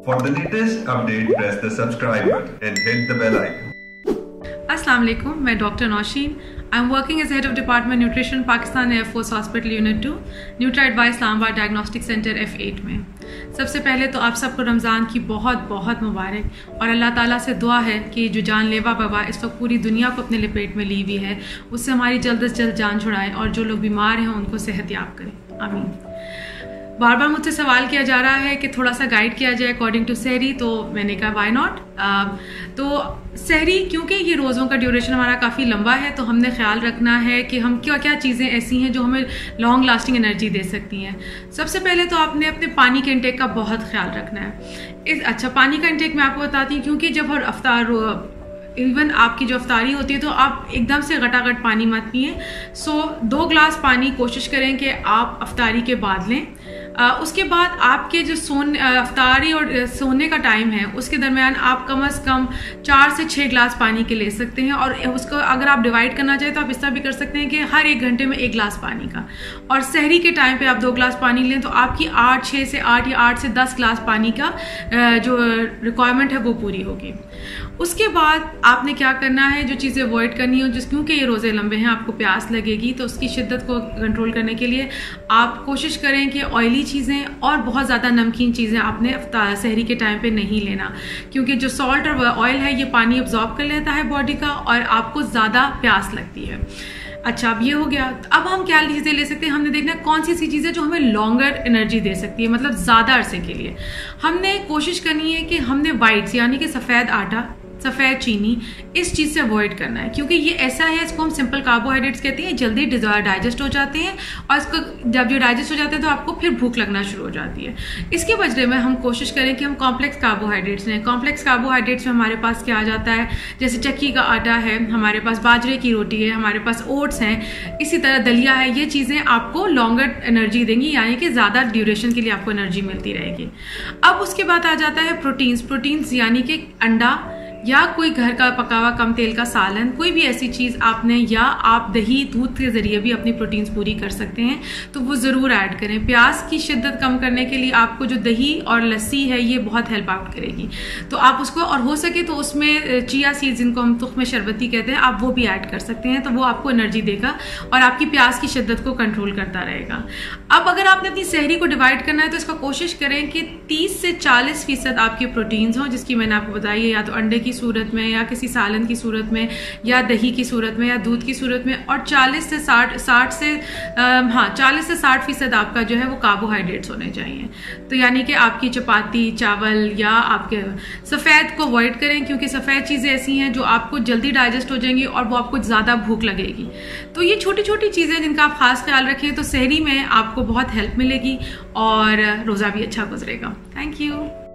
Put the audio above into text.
For the latest update, press the subscribe button and hit the bell icon. अस्सलाम वालेकुम, मैं doctor Nausheen. I am working as head of department nutrition Pakistan air force hospital unit 2 nutrite by Islamabad diagnostic centre F8 में। सबसे पहले तो आप सबको रमज़ान की बहुत बहुत मुबारक और अल्लाह ताला से दुआ है कि जो जानलेवा वबा इस वक्त पूरी दुनिया को अपने लपेट में ली हुई है उससे हमारी जल्द से जल्द जान छुड़ाएं और जो लोग बीमार हैं उनको सेहतयाब करें, आमीन। बार बार मुझसे सवाल किया जा रहा है कि थोड़ा सा गाइड किया जाए अकॉर्डिंग टू सहरी, तो मैंने कहा वाई नॉट। तो सहरी क्योंकि ये रोज़ों का ड्यूरेशन हमारा काफ़ी लंबा है तो हमने ख्याल रखना है कि हम क्या क्या चीज़ें ऐसी हैं जो हमें लॉन्ग लास्टिंग एनर्जी दे सकती हैं। सबसे पहले तो आपने अपने पानी के इंटेक का बहुत ख्याल रखना है। अच्छा, पानी का इंटेक मैं आपको बताती हूँ क्योंकि जब हर अफ्तार इवन आपकी जो अफ्तारी होती है तो आप एकदम से घटाघट पानी मत पिए। 2 गिलास पानी कोशिश करें कि आप अफ्तारी के बाद लें। उसके बाद आपके जो अफ्तारी और सोने का टाइम है उसके दरमियान आप कम से कम 4 से 6 गिलास पानी के ले सकते हैं। और उसको अगर आप डिवाइड करना चाहें तो आप इस तरह भी कर सकते हैं कि हर 1 घंटे में 1 गिलास पानी का, और सहरी के टाइम पे आप 2 गिलास पानी लें तो आपकी 6 से 8 या 8 से 10 गिलास पानी का जो रिक्वायरमेंट है वो पूरी होगी। उसके बाद आपने क्या करना है, जो चीज़ें अवॉइड करनी हो क्योंकि ये रोज़े लंबे हैं, आपको प्यास लगेगी तो उसकी शिद्दत को कंट्रोल करने के लिए आप कोशिश करें कि ऑयली चीज़ें और बहुत ज़्यादा नमकीन चीज़ें आपने सहरी के टाइम पे नहीं लेना, क्योंकि जो सॉल्ट और ऑयल है ये पानी अब्जॉर्ब कर लेता है बॉडी का और आपको ज़्यादा प्यास लगती है। अच्छा, अब ये हो गया। अब हम क्या चीज़ें ले सकते हैं, हमने देखना है कौन सी ऐसी चीज़ें जो हमें लॉन्गर एनर्जी दे सकती है, मतलब ज़्यादा अरसे के लिए। हमने कोशिश करनी है कि हमने वाइट्स यानी कि सफ़ेद आटा, सफ़ेद चीनी, इस चीज़ से अवॉइड करना है क्योंकि ये ऐसा है, इसको हम सिंपल कार्बोहाइड्रेट्स कहते हैं, जल्दी डाइजेस्ट हो जाते हैं और इसको जब जो डाइजेस्ट हो जाते हैं तो आपको फिर भूख लगना शुरू हो जाती है। इसके बदले में हम कोशिश करें कि हम कॉम्प्लेक्स कार्बोहाइड्रेट्स लें। कॉम्प्लेक्स कार्बोहाइड्रेट्स में हमारे पास क्या आ जाता है, जैसे चक्की का आटा है, हमारे पास बाजरे की रोटी है, हमारे पास ओट्स हैं, इसी तरह दलिया है। ये चीज़ें आपको लॉन्गर एनर्जी देंगी यानी कि ज़्यादा ड्यूरेशन के लिए आपको एनर्जी मिलती रहेगी। अब उसके बाद आ जाता है प्रोटीन्स यानी कि अंडा या कोई घर का पका हुआ कम तेल का सालन, कोई भी ऐसी चीज़ आपने, या आप दही दूध के ज़रिए भी अपनी प्रोटीन्स पूरी कर सकते हैं तो वो ज़रूर ऐड करें। प्यास की शिद्दत कम करने के लिए आपको जो दही और लस्सी है ये बहुत हेल्प आउट करेगी, तो आप उसको, और हो सके तो उसमें चिया सीड्स जिनको हम तुख्म शरबती कहते हैं, आप वो भी ऐड कर सकते हैं, तो वो आपको एनर्जी देगा और आपकी प्यास की शिद्दत को कंट्रोल करता रहेगा। अब अगर आपने अपनी सहरी को डिवाइड करना है तो इसका कोशिश करें कि 30 से 40% आपके प्रोटीन्स हों, जिसकी मैंने आपको बताई है, या तो अंडे की सूरत में या किसी सालन की सूरत में या दही की सूरत में या दूध की सूरत में, और 40 से 60% आपका जो है वो कार्बोहाइड्रेट्स होने चाहिए। तो यानी कि आपकी चपाती, चावल, या आपके सफ़ेद को अवॉइड करें क्योंकि सफ़ेद चीज़ें ऐसी हैं जो आपको जल्दी डाइजेस्ट हो जाएंगी और वो आपको ज़्यादा भूख लगेगी। तो ये छोटी छोटी चीज़ें जिनका आप खास ख्याल रखें तो सहरी में आपको बहुत हेल्प मिलेगी और रोज़ा भी अच्छा गुजरेगा। Thank you.